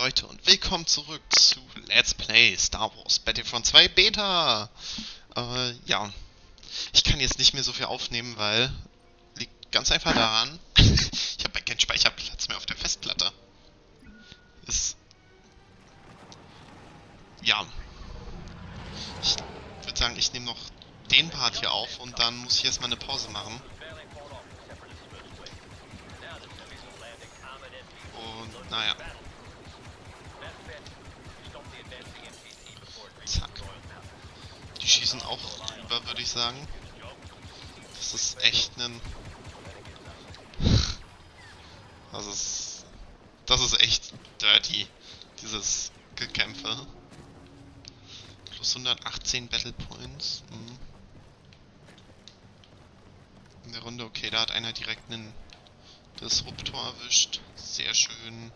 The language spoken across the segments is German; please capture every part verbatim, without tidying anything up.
Leute und willkommen zurück zu Let's Play Star Wars Battlefront zwei Beta. Äh, ja, ich kann jetzt nicht mehr so viel aufnehmen, weil liegt ganz einfach daran, ich habe keinen Speicherplatz mehr auf der Festplatte. Ist, ja, ich würde sagen, ich nehme noch den Part hier auf und dann muss ich erstmal eine Pause machen. Und naja. Zack. Die schießen auch drüber, würde ich sagen. Das ist echt ein... Das ist... Das ist echt dirty, dieses Gekämpfe. Plus hundertachtzehn Battle Points. Hm. In der Runde, okay, da hat einer direkt einen Disruptor erwischt. Sehr schön.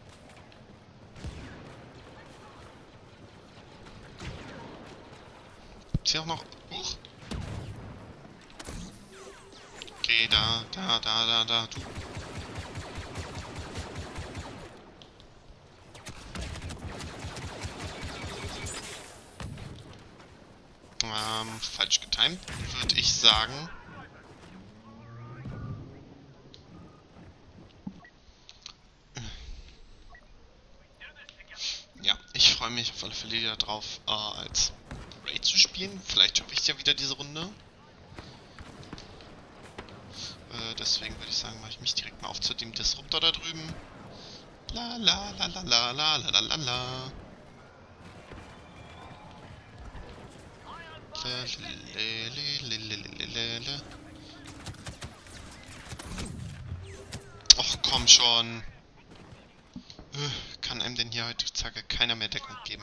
Gibt's hier auch noch... Huch. Okay, da, da, da, da, da, du. Ähm, falsch getimt, würde ich sagen. Ja, ich freue mich auf alle Fälle wieder drauf, äh, als Raid zu spielen. Vielleicht schaffe ich es ja wieder diese Runde. Äh, deswegen würde ich sagen, mache ich mich direkt mal auf zu dem Disruptor da drüben. La la la la la la la la la. Och, komm schon. Kann einem denn hier heutzutage keiner mehr Deckung geben?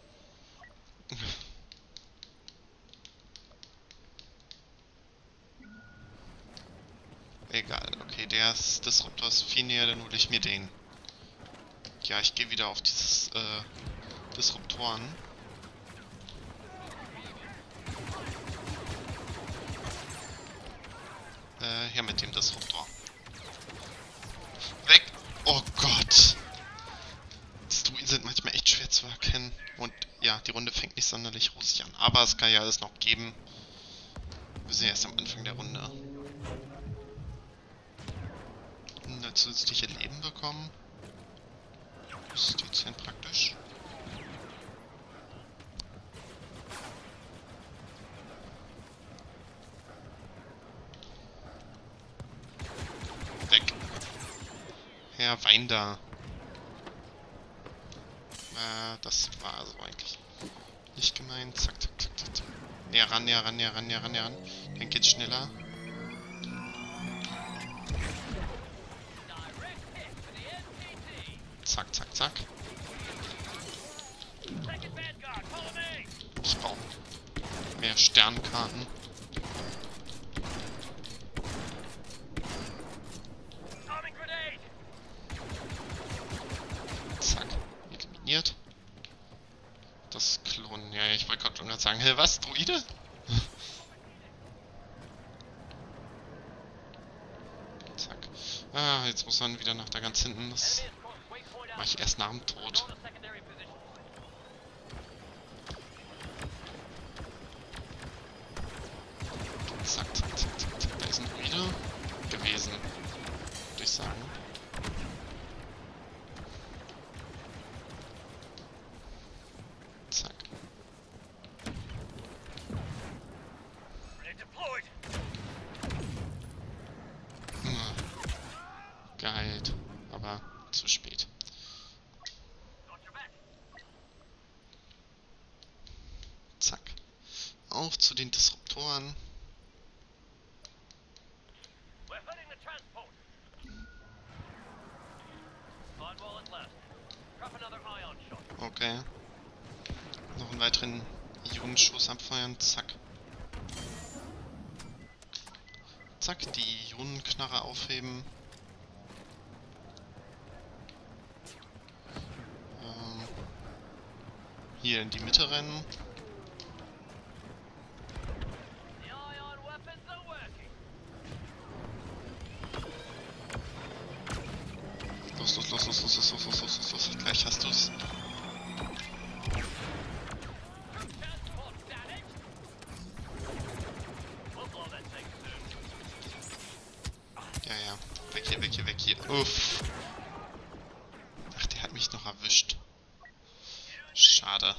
Egal, okay, der ist Disruptor ist viel näher, dann hole ich mir den. Ja, ich gehe wieder auf dieses äh, Disruptoren. Äh, her mit dem Disruptor. Weg! Oh Gott! Destruiden sind manchmal echt schwer zu erkennen. Und ja, die Runde fängt nicht sonderlich rosig an. Aber es kann ja alles noch geben. Wir sind erst am Anfang der Runde. Eine zusätzliche Leben bekommen. Das ist dezent praktisch. Weg. Herr Weinder. Äh, das war also eigentlich nicht gemeint. Zack, zack, zack, zack, zack. Näher ran, näher ran, näher ran, näher ran, näher ran. Dann geht's schneller. Zack, zack, zack. Ich brauche mehr Sternkarten. Zack, eliminiert. Das Klon, ja, ich wollte gerade schon sagen, hä, was, Droide? Zack. Ah, jetzt muss man wieder nach da ganz hinten. Das mache ich erst nach dem Tod. Zack, zack, zack, zack, zack. Da ist ein Droide gewesen, würde ich sagen. Zack. Hm. Geheilt, aber zu spät. Zack. Auf zu den Disruptoren. Okay. Noch einen weiteren Ionenschuss abfeuern. Zack. Zack, die Ionenknarre aufheben. Ähm, hier in die Mitte rennen. Los, los, los, los, los, los, los, los, los, los, los. Gleich hast du's. Ja, ja. Weg hier, weg hier, weg hier. Uff. Ach, der hat mich noch erwischt. Schade.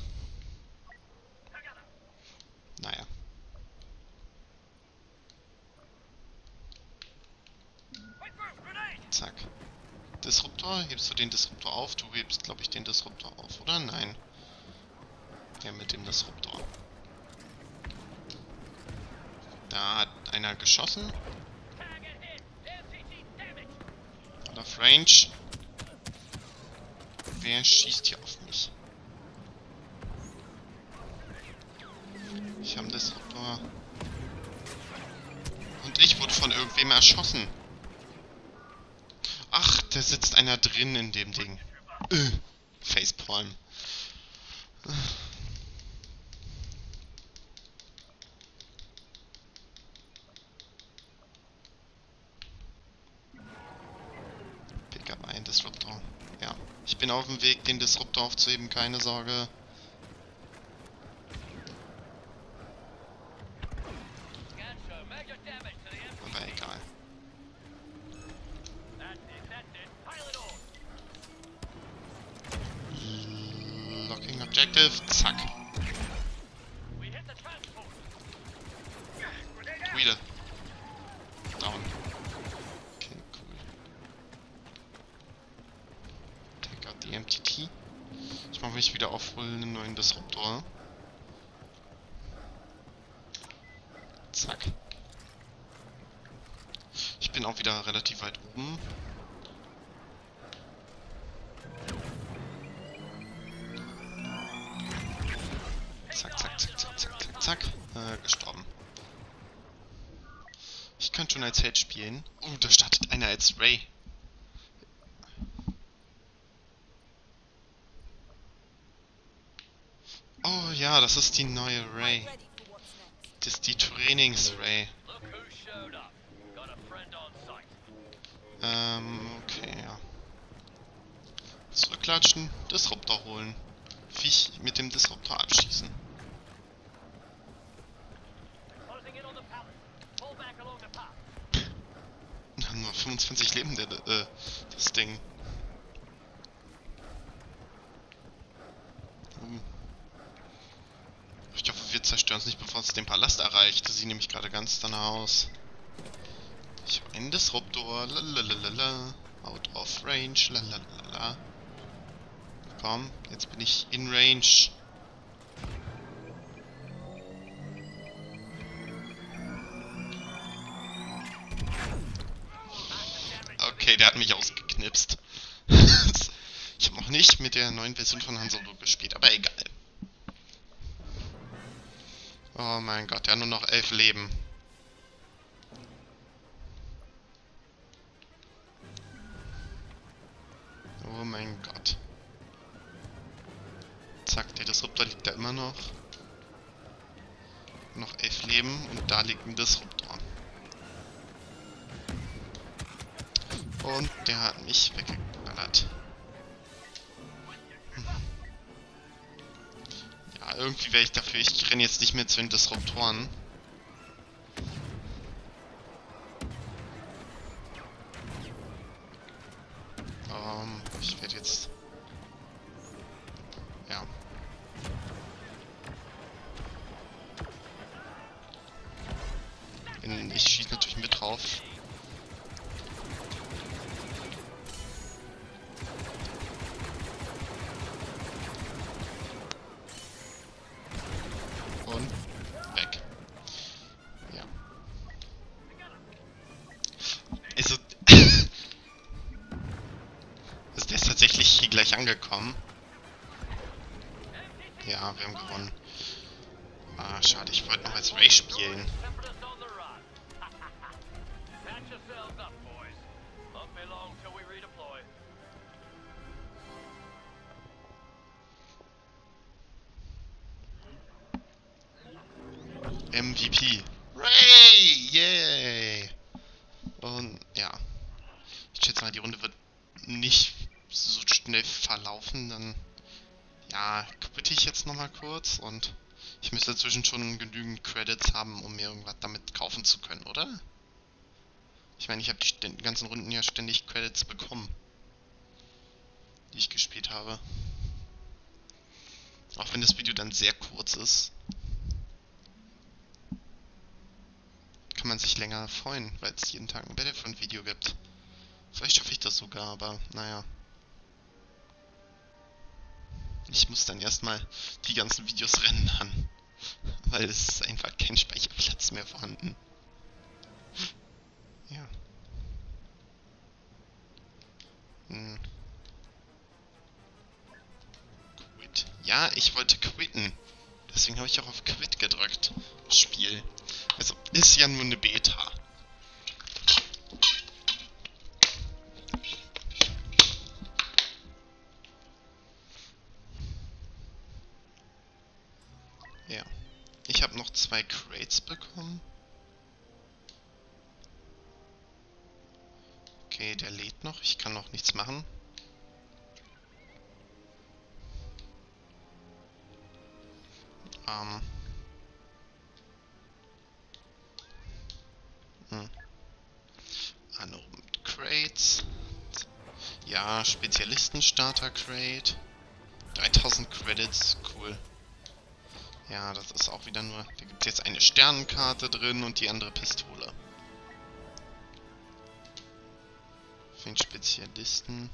Naja. Zack. Disruptor? Hebst du den Disruptor auf? Du hebst, glaube ich, den Disruptor auf, oder? Nein. Ja, mit dem Disruptor. Da hat einer geschossen. Out of range. Wer schießt hier auf mich? Ich habe einen Disruptor. Und ich wurde von irgendwem erschossen. Ach, da sitzt einer drin in dem Ding. Äh, Facepalm. Pick up ein Disruptor. Ja, ich bin auf dem Weg, den Disruptor aufzuheben, keine Sorge. Aber egal. Locking Objective, zack. Wieder. Down. Okay, cool. Take out the M T T. Ich mache mich wieder aufholen, einen neuen Disruptor. Zack. Ich bin auch wieder relativ weit oben. Zack, zack, zack, zack, zack, zack, zack. Äh, gestorben. Ich kann schon als Held spielen. Oh, da startet einer als Ray. Oh ja, das ist die neue Ray. Das ist die Trainings-Ray. Ähm, okay, ja. Zurückklatschen, Disruptor holen. Viech mit dem Disruptor abschießen. Nur fünfundzwanzig Leben, der, äh, das Ding. Uh. Ich hoffe, wir zerstören es nicht, bevor es den Palast erreicht. Das sieht nämlich gerade ganz danach aus. Ich habe einen Disruptor. Lalalala. Out of range. Lalalala. Komm, jetzt bin ich in range. Okay, der hat mich ausgeknipst. Ich habe noch nicht mit der neuen Version von Han Solo gespielt, aber egal. Oh mein Gott, der hat nur noch elf Leben. Oh mein Gott. Zack, der Disruptor liegt da immer noch. Noch elf Leben und da liegt ein Disruptor. Und der hat mich weggeballert. Hm. Ja, irgendwie wäre ich dafür. Ich renne jetzt nicht mehr zu den Disruptoren. Ähm, ich werde jetzt... Ja. Ich schieße natürlich mit drauf. Und weg. Ja. Also, also der ist tatsächlich hier gleich angekommen. Ja, wir haben gewonnen. Ah, schade, ich wollte noch als Ray spielen. M V P. Ray! Yay! Und ja. Ich schätze mal, die Runde wird nicht so schnell verlaufen, dann ja, quitte ich jetzt nochmal kurz und ich müsste dazwischen schon genügend Credits haben, um mir irgendwas damit kaufen zu können, oder? Ich meine, ich habe die ganzen Runden ja ständig Credits bekommen, die ich gespielt habe. Auch wenn das Video dann sehr kurz ist, kann man sich länger freuen, weil es jeden Tag ein Battlefront-Video gibt. Vielleicht schaffe ich das sogar, aber naja. Ich muss dann erstmal die ganzen Videos rendern, weil es ist einfach kein Speicherplatz mehr vorhanden. Ja. Hm. Quit. Ja, ich wollte quitten. Deswegen habe ich auch auf Quit gedrückt. Spiel. Also, ist ja nur eine Beta. Ja. Ich habe noch zwei Crates bekommen. Okay, der lädt noch. Ich kann noch nichts machen. Ähm. Hm. Unopened Crates. Ja, Spezialisten-Starter-Crate. dreitausend Credits, cool. Ja, das ist auch wieder nur... Da gibt es jetzt eine Sternenkarte drin und die andere Pistole. Für den Spezialisten.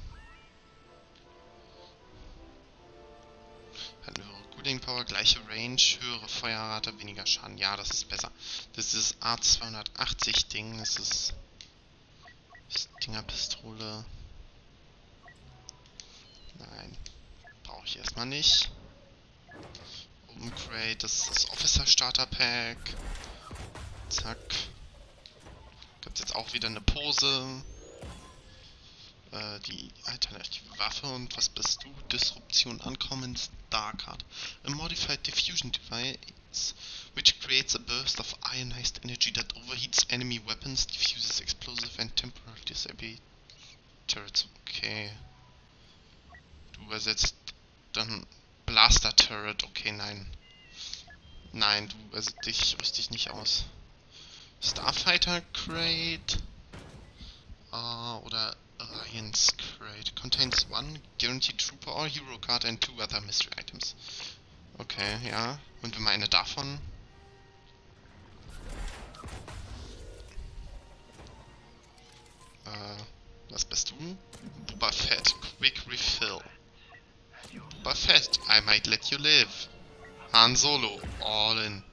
Hat eine höhere Cooling Power, gleiche Range, höhere Feuerrate, weniger Schaden. Ja, das ist besser. Das ist A zweihundertachtzig Ding. Das ist... Stingerpistole. Nein. Brauche ich erstmal nicht. Open Crate, das ist das Officer Starter Pack. Zack. Gibt jetzt auch wieder eine Pose. Äh, die alternative Waffe und was bist du? Disruption Uncommon Starcard. A modified diffusion device which creates a burst of ionized energy that overheats enemy weapons, diffuses explosive and temporarily disables turrets. Okay. Du übersetzt dann Blaster Turret. Okay, nein. Nein, du, also dich rüste ich nicht aus. Starfighter Crate. Uh, oder Alliance Crate. Contains one guaranteed trooper or hero card and two other mystery items. Okay, ja. Und wenn wir eine davon... Äh, was bist du? Boba Fett. Quick Refill. Boba Fett. I might let you live. Han Solo. All in.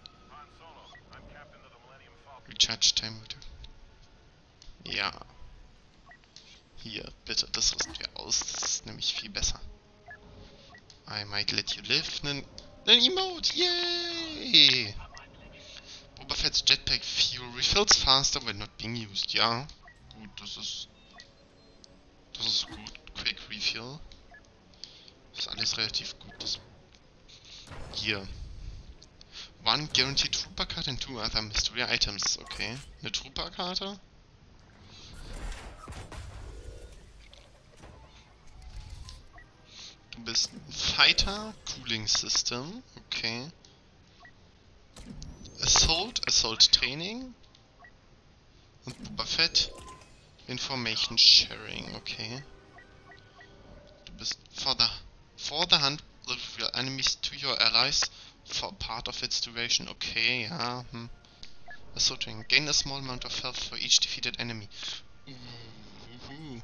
Recharge Time. Ja. Hier, bitte, das rüsten wir aus. Das ist nämlich viel besser. I might let you live. Nen, nen Emote. Yay! Boba Fett's Jetpack Fuel refills faster when not being used. Ja. Gut, das ist... Das ist gut. Quick Refill. Das ist alles relativ gut. Das hier. One guaranteed Trooper Card and two other mystery items. Okay. Eine Trooper-Karte. Du bist ein Fighter, Cooling System, okay. Assault, Assault Training. Und Boba Fett, Information Sharing, okay. Du bist for the, for the hand of your enemies to your allies for part of its duration, okay, ja. Hm. Assault Training, gain a small amount of health for each defeated enemy. Uhuhu.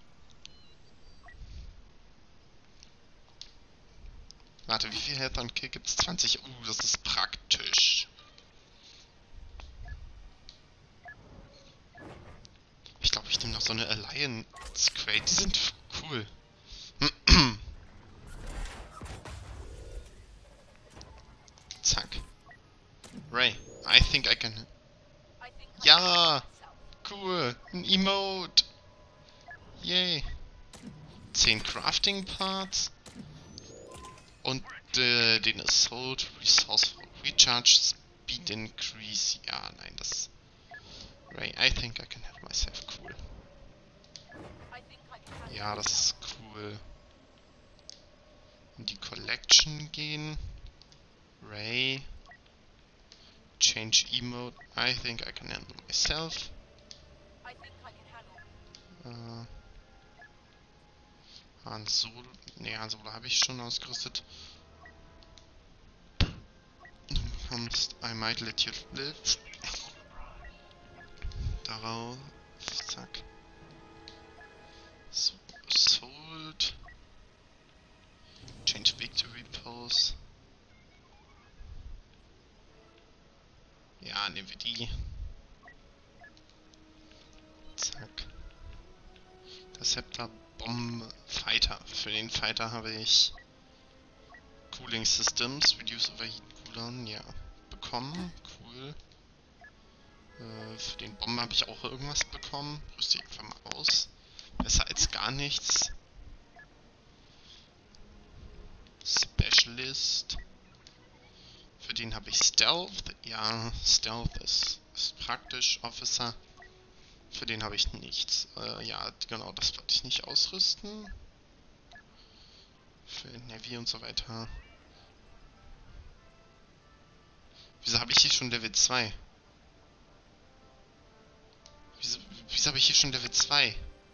Warte, wie viel Health on Kill gibt's? zwanzig. Uh, das ist praktisch. Ich glaube, ich nehme noch so eine Alliance Crate. Die sind cool. Zack. Ray, I think I can... Ja! Cool! Ein Emote! Yay! zehn Crafting Parts. Und äh, den Assault Resource Recharge Speed Increase. Ja, nein, das... Ray, I think I can have myself cool. Ja, das ist cool. In die Collection gehen. Ray. Change emote. I think I can handle myself. Äh, Han Solo. Ne, Han Solo habe ich schon ausgerüstet. Du bekommst I might let you live. Darauf. Zack. So, sold. Change victory pose. Ja, nehmen wir die. Zack. Das Scepter Bomb Fighter. Für den Fighter habe ich Cooling Systems, Reduce Overheat Cooldown, ja, bekommen. Cool. Äh, für den Bomber habe ich auch irgendwas bekommen. Rüste ich einfach mal aus. Besser als gar nichts. Specialist. Für den habe ich Stealth. Ja, Stealth ist, ist praktisch. Officer. Für den habe ich nichts. Äh, ja, genau, das wollte ich nicht ausrüsten. Für Navy und so weiter. Wieso habe ich hier schon Level zwei? Wieso, wieso habe ich hier schon Level zwei?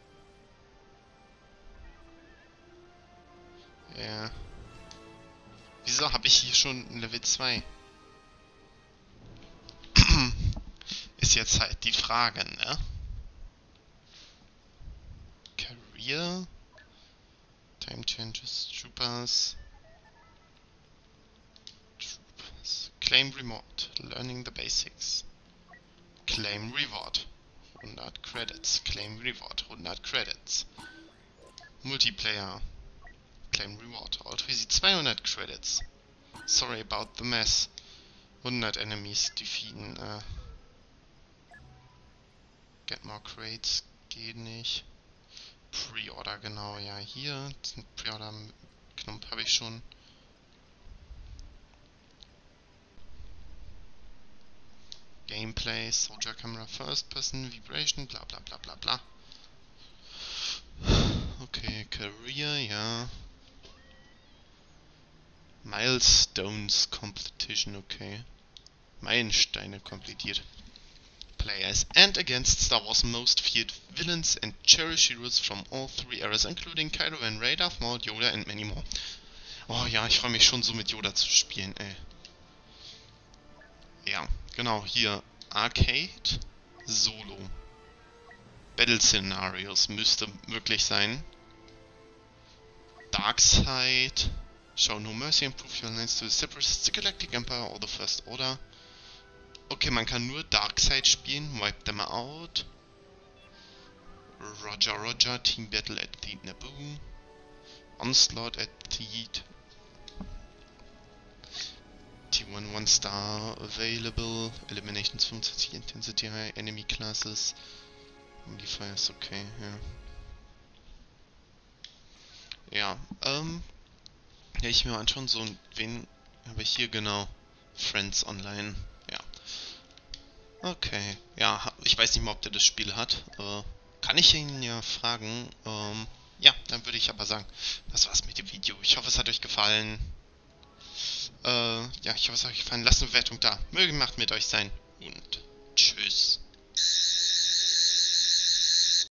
Ja. Wieso habe ich hier schon Level zwei? Ist jetzt halt die Frage, ne? Career. Time Changes. Troopers. Troopers. Claim Reward. Learning the Basics. Claim Reward. hundert Credits. Claim Reward. hundert Credits. Multiplayer. Claim Reward. Alt-Visi zweihundert Credits. Sorry about the mess. hundert Enemies defeaten. Äh. Get more crates. Geht nicht. Pre-Order, genau. Ja, hier. Pre-Order-Knopf habe ich schon. Gameplay. Soldier Camera First Person. Vibration. Bla bla bla bla bla. Okay, Career, ja. Milestones Competition, okay. Meilensteine komplettiert. Players and against Star Wars most feared villains and cherished heroes from all three eras, including Kylo Ren, Rey, Darth Maul, Yoda and many more. Oh ja, ich freue mich schon so mit Yoda zu spielen, ey. Ja, genau, hier Arcade, Solo. Battle Scenarios müsste möglich sein. Darkseid. Show no mercy and prove your alliance to the Separatists, the Galactic Empire or the First Order. Okay, man kann nur Darkseid spielen. Wipe them out. Roger, Roger. Team Battle at the Naboo. Onslaught at the T one one star available. Eliminations fünfundzwanzig. Intensity high. Enemy classes. Modifiers, okay, ja. Ja, ähm. Ja, ich mir mal anschauen, so, wen habe ich hier genau? Friends Online, ja. Okay, ja, ich weiß nicht mal, ob der das Spiel hat. Äh, kann ich ihn ja fragen. Ähm, ja, dann würde ich aber sagen, das war's mit dem Video. Ich hoffe, es hat euch gefallen. Äh, ja, ich hoffe, es hat euch gefallen. Lasst eine Bewertung da. Möge die Macht mit euch sein. Und tschüss.